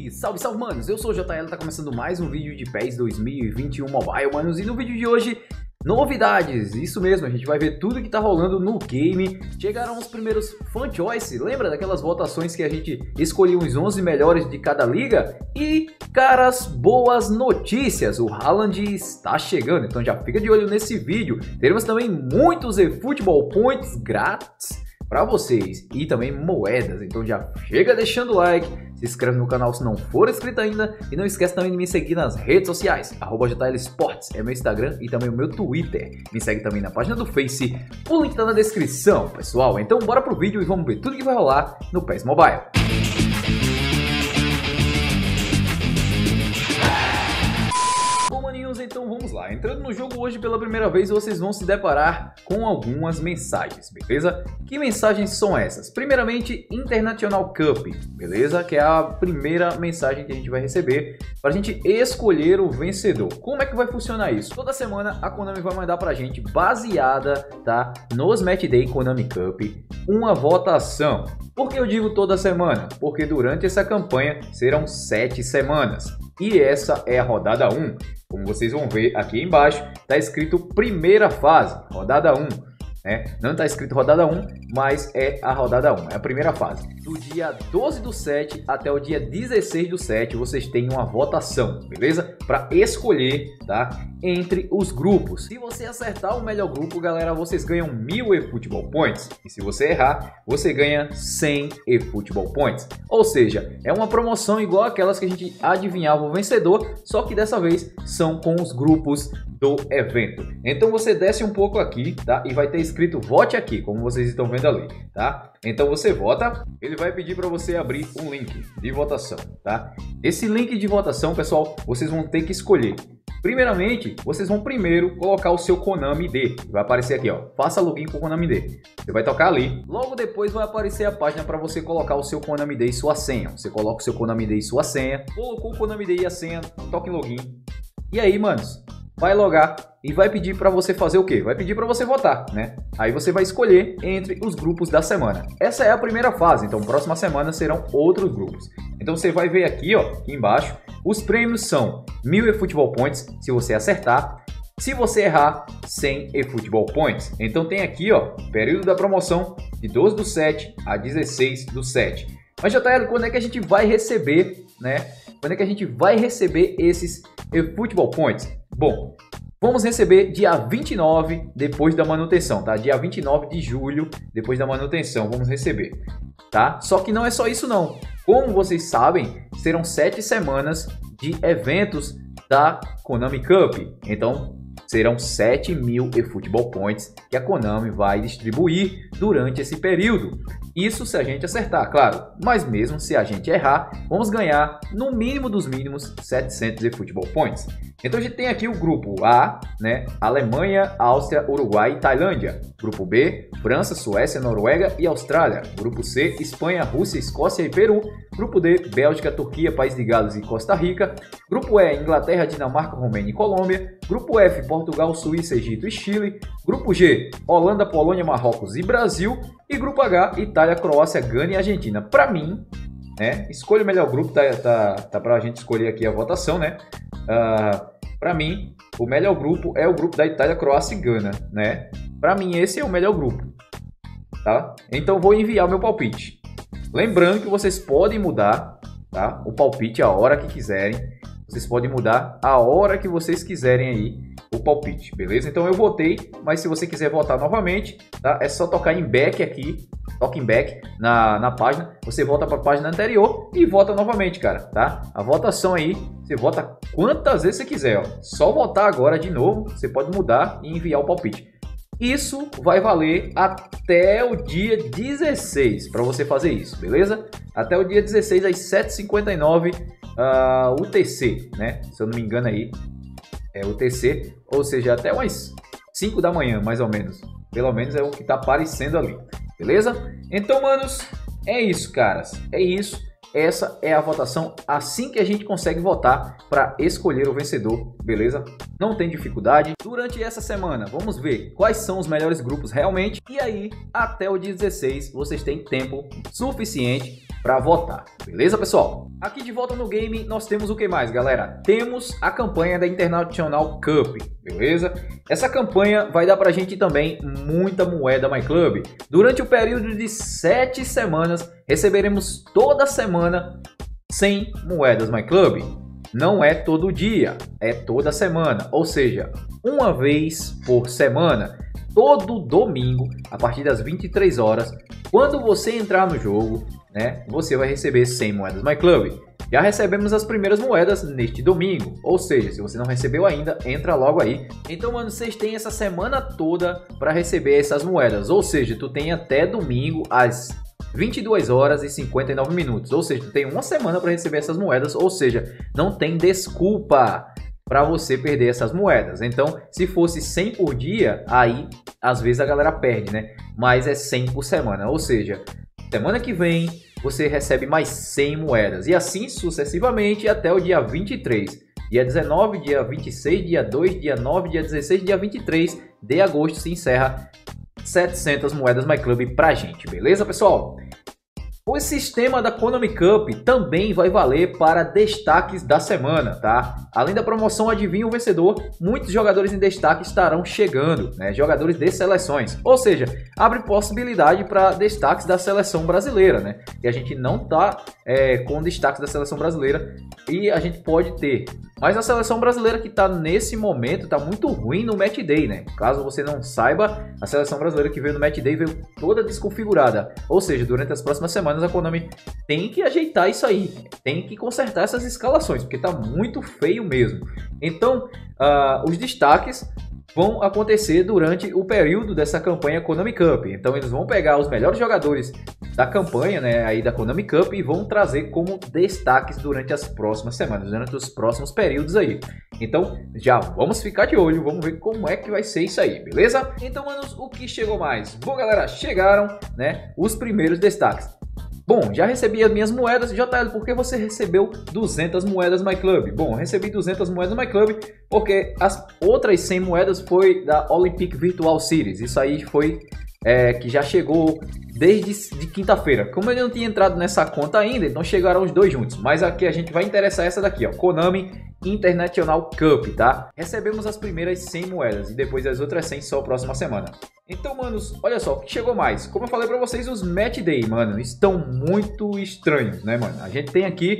E salve, salve, manos! Eu sou o JL, tá começando mais um vídeo de PES 2021 Mobile, manos. E no vídeo de hoje, novidades! Isso mesmo, a gente vai ver tudo que tá rolando no game. Chegaram os primeiros Fan Choice, lembra daquelas votações que a gente escolhia os 11 melhores de cada liga? E, caras, boas notícias! O Haaland está chegando, então já fica de olho nesse vídeo. Teremos também muitos eFootball Points grátis para vocês e também moedas, então já chega deixando o like, se inscreve no canal se não for inscrito ainda e não esquece também de me seguir nas redes sociais, @JLSports é meu Instagram e também o meu Twitter. Me segue também na página do Face, o link tá na descrição, pessoal. Então bora pro vídeo e vamos ver tudo que vai rolar no PES Mobile. Então vamos lá, entrando no jogo hoje pela primeira vez vocês vão se deparar com algumas mensagens, beleza? Que mensagens são essas? Primeiramente, International Cup, beleza? Que é a primeira mensagem que a gente vai receber para a gente escolher o vencedor. Como é que vai funcionar isso? Toda semana a Konami vai mandar pra gente, baseada, tá, nos Match Day Konami Cup, uma votação. Por que eu digo toda semana? Porque durante essa campanha serão 7 semanas. E essa é a rodada 1. Como vocês vão ver aqui embaixo, está escrito primeira fase, rodada 1. Né? Não está escrito rodada 1, mas é a rodada 1, é a primeira fase. Do dia 12 do 7 até o dia 16 do 7, vocês têm uma votação, beleza? Para escolher, tá? Entre os grupos. Se você acertar o melhor grupo, galera, vocês ganham 1000 eFootball Points. E se você errar, você ganha 100 eFootball Points. Ou seja, é uma promoção igual aquelas que a gente adivinhava o vencedor, só que dessa vez são com os grupos do evento. Então você desce um pouco aqui, tá? E vai ter escrito vote aqui, como vocês estão vendo ali, tá? Então você vota, ele vai pedir para você abrir um link de votação, tá? Esse link de votação, pessoal, vocês vão ter que escolher. Primeiramente, vocês vão primeiro colocar o seu Konami ID. Vai aparecer aqui, ó. Faça login com o Konami ID. Você vai tocar ali. Logo depois vai aparecer a página para você colocar o seu Konami ID e sua senha. Você coloca o seu Konami ID e sua senha. Colocou o Konami ID e a senha, toca em login. E aí, manos, vai logar e vai pedir para você fazer o quê? Vai pedir para você votar, né? Aí você vai escolher entre os grupos da semana. Essa é a primeira fase, então próxima semana serão outros grupos. Então você vai ver aqui, ó, aqui embaixo, os prêmios são 1000 eFootball Points se você acertar. Se você errar, 100 eFootball Points. Então tem aqui, ó, período da promoção de 12 do 7 a 16 do 7. Mas JL, quando é que a gente vai receber, né? Quando é que a gente vai receber esses eFootball Points? Bom, vamos receber dia 29 depois da manutenção, tá? Dia 29 de julho, depois da manutenção, vamos receber, tá? Só que não é só isso não. Como vocês sabem, serão 7 semanas de eventos da Konami Cup. Então, serão 7.000 eFootball Points que a Konami vai distribuir durante esse período. Isso se a gente acertar, claro. Mas mesmo se a gente errar, vamos ganhar no mínimo dos mínimos 700 eFootball Points. Então a gente tem aqui o grupo A, né? Alemanha, Áustria, Uruguai e Tailândia. Grupo B, França, Suécia, Noruega e Austrália. Grupo C, Espanha, Rússia, Escócia e Peru. Grupo D, Bélgica, Turquia, País de Gales e Costa Rica. Grupo E, Inglaterra, Dinamarca, Romênia e Colômbia. Grupo F, Portugal, Suíça, Egito e Chile. Grupo G, Holanda, Polônia, Marrocos e Brasil. E Grupo H, Itália, Croácia, Gana e Argentina. Para mim, né? Escolha o melhor grupo, tá pra gente escolher aqui a votação, né? Para mim, o melhor grupo é o grupo da Itália, Croácia e Gana, né? Para mim, esse é o melhor grupo, tá? Então, vou enviar o meu palpite. Lembrando que vocês podem mudar, tá? O palpite a hora que quiserem. Vocês podem mudar a hora que vocês quiserem aí o palpite, beleza? Então, eu votei, mas se você quiser votar novamente, tá? É só tocar em back aqui. Toque em back na página, você volta para a página anterior e vota novamente, cara, tá? A votação aí, você vota quantas vezes você quiser, ó. Só votar agora de novo, você pode mudar e enviar o palpite. Isso vai valer até o dia 16 para você fazer isso, beleza? Até o dia 16 às 7h59 UTC, né? Se eu não me engano aí, é UTC, ou seja, até umas 5 da manhã, mais ou menos. Pelo menos é o que tá aparecendo ali. Beleza? Então, manos, é isso, caras. É isso. Essa é a votação assim que a gente consegue votar para escolher o vencedor, beleza? Não tem dificuldade. Durante essa semana, vamos ver quais são os melhores grupos realmente. E aí, até o dia 16, vocês têm tempo suficiente para votar, beleza, pessoal? Aqui de volta no game nós temos o que mais, galera? Temos a campanha da International Cup, beleza? Essa campanha vai dar pra gente também muita moeda MyClub. Durante o período de 7 semanas, receberemos toda semana 100 moedas MyClub. Não é todo dia, é toda semana, ou seja, uma vez por semana. Todo domingo, a partir das 23 horas, quando você entrar no jogo, né, você vai receber 100 moedas MyClub. Já recebemos as primeiras moedas neste domingo, ou seja, se você não recebeu ainda, entra logo aí. Então, mano, vocês têm essa semana toda para receber essas moedas, ou seja, tu tem até domingo às 22 horas e 59 minutos, ou seja, tu tem uma semana para receber essas moedas, ou seja, não tem desculpa para você perder essas moedas. Então, se fosse 100 por dia, aí às vezes a galera perde, né? Mas é 100 por semana, ou seja, semana que vem você recebe mais 100 moedas e assim sucessivamente até o dia 23, dia 19, dia 26, dia 2, dia 9, dia 16, dia 23 de agosto se encerra 700 moedas MyClub pra gente, beleza, pessoal? O sistema da Konami Cup também vai valer para destaques da semana, tá? Além da promoção Adivinha o Vencedor, muitos jogadores em destaque estarão chegando, né? Jogadores de seleções, ou seja, abre possibilidade para destaques da seleção brasileira, né? E a gente não tá com destaques da seleção brasileira e a gente pode ter. Mas a seleção brasileira que tá nesse momento tá muito ruim no Match Day, né? Caso você não saiba, a seleção brasileira que veio no Match Day veio toda desconfigurada, ou seja, durante as próximas semanas a Konami tem que ajeitar isso aí, tem que consertar essas escalações, porque tá muito feio mesmo. Então, os destaques vão acontecer durante o período dessa campanha Konami Cup. Então, eles vão pegar os melhores jogadores da campanha, né, aí da Konami Cup e vão trazer como destaques durante as próximas semanas, durante os próximos períodos aí. Então, já vamos ficar de olho, vamos ver como é que vai ser isso aí, beleza? Então, manos, o que chegou mais? Bom, galera, chegaram, né, os primeiros destaques. Bom, já recebi as minhas moedas. JL, por que você recebeu 200 moedas MyClub? Bom, eu recebi 200 moedas MyClub porque as outras 100 moedas foi da Olympic Virtual Series. Isso aí foi que já chegou desde de quinta-feira. Como eu não tinha entrado nessa conta ainda, então chegaram os dois juntos. Mas aqui a gente vai interessar essa daqui, ó, Konami International Cup, tá? Recebemos as primeiras 100 moedas e depois as outras 100 só a próxima semana. Então, manos, olha só, o que chegou mais? Como eu falei pra vocês, os Match Day, mano, estão muito estranhos, né, mano? A gente tem aqui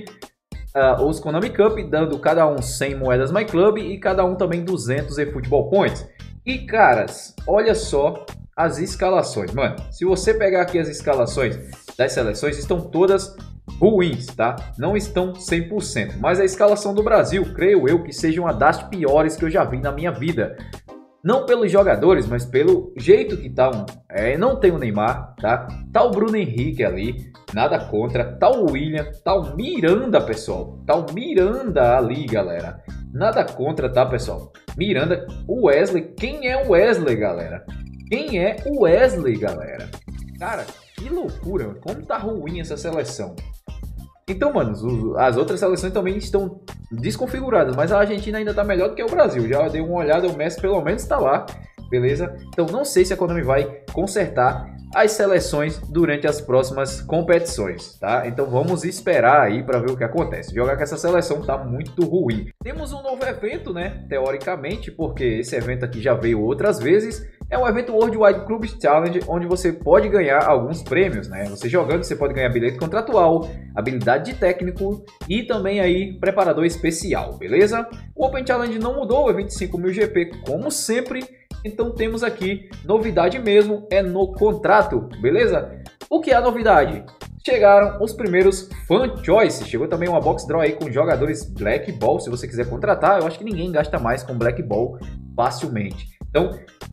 os Konami Cup dando cada um 100 moedas MyClub e cada um também 200 eFootball Points. E, caras, olha só as escalações, mano. Se você pegar aqui as escalações das seleções, estão todas ruins, tá? Não estão 100%. Mas a escalação do Brasil, creio eu, que seja uma das piores que eu já vi na minha vida. Não pelos jogadores, mas pelo jeito que tá. Não tem o Neymar, tá? Tá o Bruno Henrique ali, nada contra. Tá o William, tá o Miranda, pessoal. Tá o Miranda ali, galera. Nada contra, tá, pessoal? Miranda, o Wesley. Quem é o Wesley, galera? Quem é o Wesley, galera? Cara, que loucura. Como tá ruim essa seleção. Então, mano, as outras seleções também estão desconfiguradas, mas a Argentina ainda tá melhor do que o Brasil. Já dei uma olhada, o Messi pelo menos tá lá, beleza? Então não sei se a Konami vai consertar as seleções durante as próximas competições, tá? Então vamos esperar aí para ver o que acontece. Jogar com essa seleção tá muito ruim. Temos um novo evento, né? Teoricamente, porque esse evento aqui já veio outras vezes. É um evento Worldwide Clubs Challenge, onde você pode ganhar alguns prêmios, né? Você jogando, você pode ganhar bilhete contratual, habilidade de técnico e também aí preparador especial, beleza? O Open Challenge não mudou, é 25.000 GP como sempre. Então temos aqui novidade mesmo, é no contrato, beleza? O que é a novidade? Chegaram os primeiros Fan Choice, chegou também uma Box Draw aí com jogadores Black Ball, se você quiser contratar. Eu acho que ninguém gasta mais com Black Ball facilmente. Então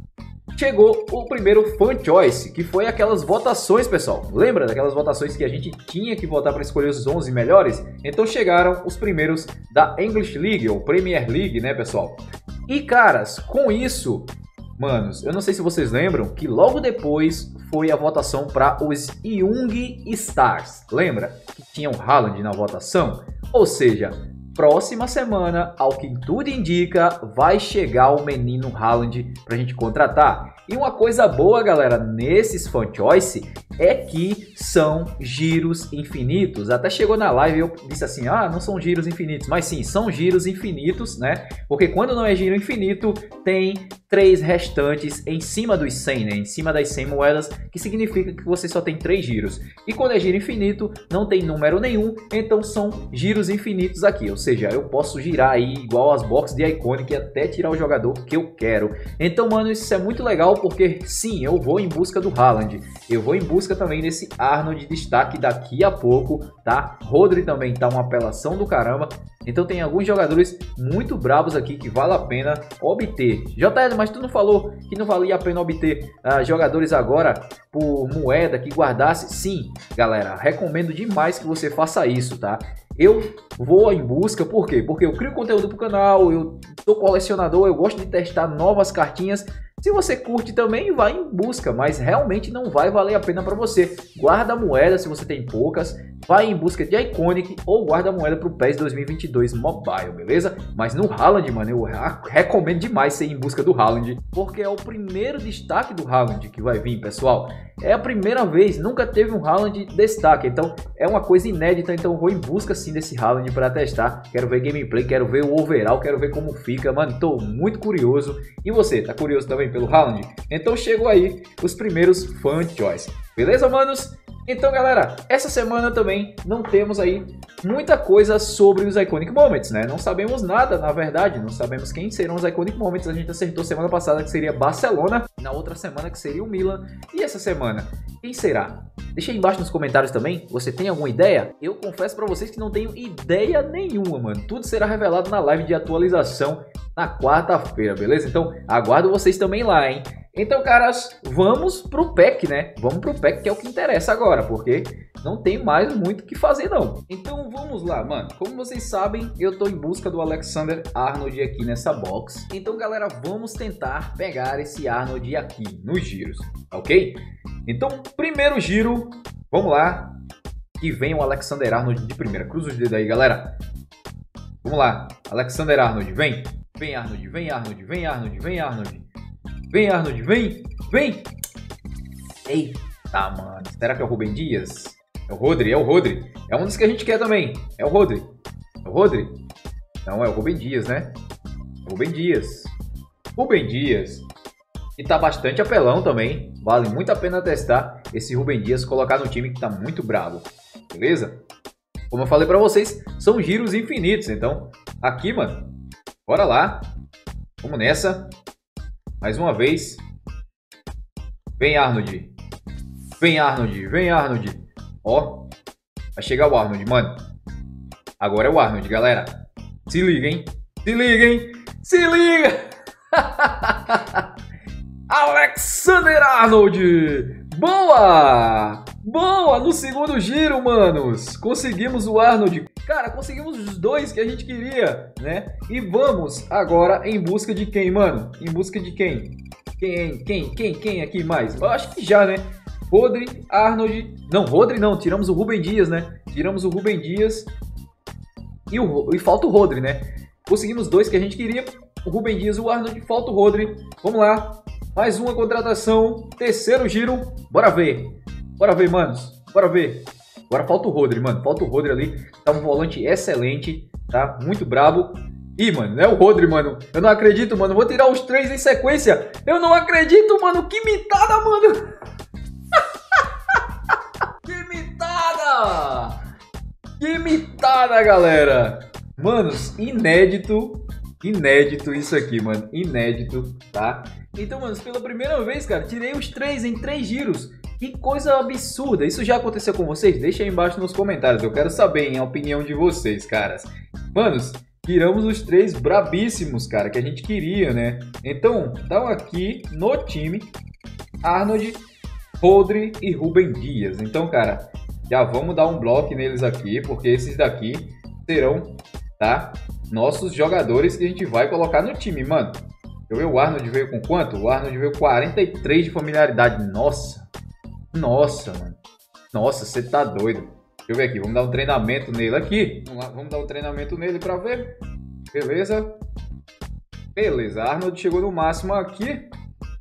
chegou o primeiro Fan Choice, que foi aquelas votações, pessoal. Lembra daquelas votações que a gente tinha que votar para escolher os 11 melhores? Então chegaram os primeiros da English League, ou Premier League, né, pessoal? E, caras, com isso, manos, eu não sei se vocês lembram que logo depois foi a votação para os Young Stars. Lembra que tinha o Haaland na votação? Ou seja, próxima semana, ao que tudo indica, vai chegar o menino Haaland pra gente contratar. E uma coisa boa, galera, nesses Fan Choice é que são giros infinitos. Até chegou na live e eu disse assim, ah, não são giros infinitos. Mas sim, são giros infinitos, né? Porque quando não é giro infinito, tem 3 restantes em cima dos 100, né? Em cima das 100 moedas, que significa que você só tem 3 giros. E quando é giro infinito, não tem número nenhum, então são giros infinitos aqui. Ou seja, eu posso girar aí igual as boxes de Iconic até tirar o jogador que eu quero. Então, mano, isso é muito legal porque sim, eu vou em busca do Haaland. Eu vou em busca também desse Arnold de destaque daqui a pouco, tá? Rodri também tá uma apelação do caramba. Então tem alguns jogadores muito bravos aqui que vale a pena obter. JL, mas tu não falou que não valia a pena obter jogadores agora por moeda que guardasse? Sim, galera, recomendo demais que você faça isso, tá? Eu vou em busca, por quê? Porque eu crio conteúdo pro canal, eu sou colecionador, eu gosto de testar novas cartinhas. Se você curte também, vai em busca, mas realmente não vai valer a pena para você. Guarda a moeda se você tem poucas, vai em busca de Iconic ou guarda a moeda para o PES 2022 Mobile, beleza? Mas no Haaland, mano, eu recomendo demais você ir em busca do Haaland, porque é o primeiro destaque do Haaland que vai vir, pessoal. É a primeira vez, nunca teve um Haaland destaque, então é uma coisa inédita, então eu vou em busca sim desse Haaland para testar. Quero ver gameplay, quero ver o overall, quero ver como fica, mano, tô muito curioso. E você, tá curioso também pelo Haaland? Então chegou aí os primeiros Fan Choice, beleza, manos? Então, galera, essa semana também não temos aí muita coisa sobre os Iconic Moments, né? Não sabemos nada, na verdade, não sabemos quem serão os Iconic Moments. A gente acertou semana passada que seria Barcelona, na outra semana que seria o Milan. E essa semana, quem será? Deixa aí embaixo nos comentários também, você tem alguma ideia? Eu confesso pra vocês que não tenho ideia nenhuma, mano. Tudo será revelado na live de atualização na quarta-feira, beleza? Então, aguardo vocês também lá, hein? Então, caras, vamos pro pack, né? Vamos pro pack que é o que interessa agora, porque não tem mais muito o que fazer, não. Então, vamos lá, mano. Como vocês sabem, eu tô em busca do Alexander Arnold aqui nessa box. Então, galera, vamos tentar pegar esse Arnold aqui nos giros, ok? Então, primeiro giro, vamos lá, que vem o Alexander Arnold de primeira. Cruza os dedos aí, galera. Vamos lá, Alexander Arnold, vem. Vem, Arnold, vem, Arnold, vem, Arnold, vem, Arnold. Vem, Arnold, vem, vem! Eita, mano, será que é o Rubem Dias? É o Rodri, é o Rodri. É um dos que a gente quer também. É o Rodri. É o Rodri? Não, é o Rubem Dias, né? Rubem Dias. Rubem Dias. E tá bastante apelão também. Vale muito a pena testar esse Rubem Dias, colocar no time que tá muito bravo. Beleza? Como eu falei pra vocês, são giros infinitos. Então, aqui, mano, bora lá. Vamos nessa. Mais uma vez. Vem, Arnold. Vem, Arnold. Vem, Arnold. Ó. Vai chegar o Arnold, mano. Agora é o Arnold, galera. Se liga, hein? Se liga, hein? Se liga! Alexander Arnold! Boa! Boa! No segundo giro, manos. Conseguimos o Arnold. Cara, conseguimos os dois que a gente queria, né? E vamos agora em busca de quem, mano? Em busca de quem? Quem aqui mais? Eu acho que já, né? Rodri, Arnold... Não, Rodri não. Tiramos o Rubem Dias, né? Tiramos o Rubem Dias. E falta o Rodri, né? Conseguimos dois que a gente queria. O Rubem Dias e o Arnold. Falta o Rodri. Vamos lá. Mais uma contratação. Terceiro giro. Bora ver. Bora ver, manos. Bora ver. Agora falta o Rodri, mano. Falta o Rodri ali. Tá um volante excelente. Tá? Muito brabo. Ih, mano. Não é o Rodri, mano. Eu não acredito, mano. Vou tirar os três em sequência. Eu não acredito, mano. Que mitada, mano. Que mitada. Que mitada, galera. Manos, inédito. Inédito isso aqui, mano. Inédito, tá? Então, manos, pela primeira vez, cara, tirei os três em 3 giros. Que coisa absurda. Isso já aconteceu com vocês? Deixa aí embaixo nos comentários. Eu quero saber, hein, a opinião de vocês, caras. Manos, tiramos os 3 brabíssimos, cara, que a gente queria, né? Então, estão aqui no time Arnold, Rodri e Rubem Dias. Então, cara, já vamos dar um bloco neles aqui, porque esses daqui serão, tá, nossos jogadores que a gente vai colocar no time, mano. Deixa eu ver, o Arnold veio com quanto? O Arnold veio com 43 de familiaridade. Nossa. Nossa, mano. Nossa, você tá doido. Deixa eu ver aqui. Vamos dar um treinamento nele aqui. Vamos lá, vamos dar um treinamento nele pra ver. Beleza. Beleza. Arnold chegou no máximo aqui.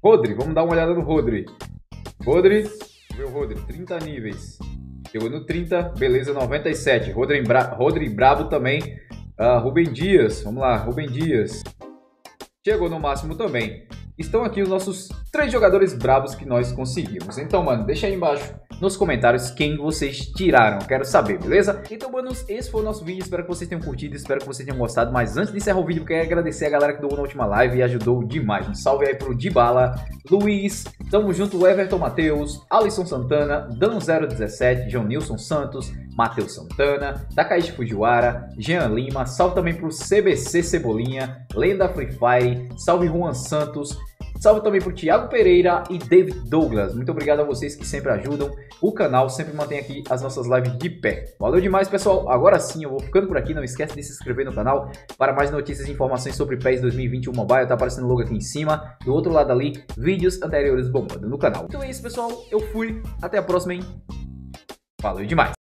Rodri, vamos dar uma olhada no Rodri. Rodri, meu Rodri, 30 níveis. Chegou no 30, beleza, 97. Rodri brabo também. Rubem Dias, vamos lá, Rubem Dias. Chegou no máximo também. Estão aqui os nossos 3 jogadores brabos que nós conseguimos. Então, mano, deixa aí embaixo nos comentários quem vocês tiraram. Eu quero saber, beleza? Então, manos, esse foi o nosso vídeo. Espero que vocês tenham curtido, espero que vocês tenham gostado. Mas antes de encerrar o vídeo, eu quero agradecer a galera que doou na última live e ajudou demais. Um salve aí pro Dybala, Luiz, tamo junto, Everton Matheus, Alisson Santana, Dan017, João Nilson Santos, Matheus Santana, Takaishi Fujiwara, Jean Lima, salve também pro CBC Cebolinha, Lenda Free Fire, salve Juan Santos, salve também pro Thiago Pereira e David Douglas. Muito obrigado a vocês que sempre ajudam o canal, sempre mantém aqui as nossas lives de pé. Valeu demais, pessoal. Agora sim, eu vou ficando por aqui. Não esquece de se inscrever no canal para mais notícias e informações sobre PES 2021 Mobile. Tá aparecendo o logo aqui em cima. Do outro lado ali, vídeos anteriores bombando no canal. Então é isso, pessoal. Eu fui. Até a próxima, hein? Valeu demais.